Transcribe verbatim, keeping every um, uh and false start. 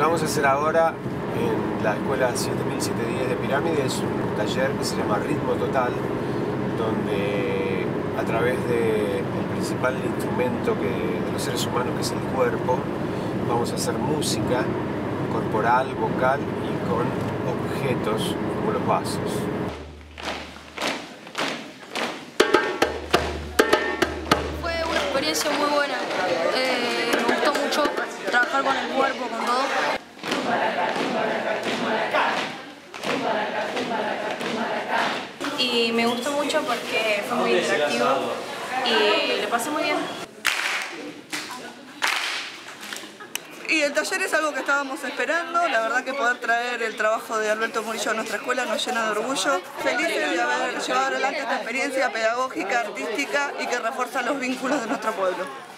que vamos a hacer ahora en la escuela siete mil setecientos diez de Pirámide es un taller que se llama Ritmo Total, donde a través del principal instrumento que, de los seres humanos, que es el cuerpo, vamos a hacer música corporal, vocal y con objetos como los vasos. Fue una experiencia muy buena, eh, me gustó mucho trabajar con el cuerpo, con todo. Y me gustó mucho porque fue muy interactivo y lo pasé muy bien. Y el taller es algo que estábamos esperando, la verdad que poder traer el trabajo de Alberto Murillo a nuestra escuela nos llena de orgullo. Felices de haber llevado adelante esta experiencia pedagógica, artística y que refuerza los vínculos de nuestro pueblo.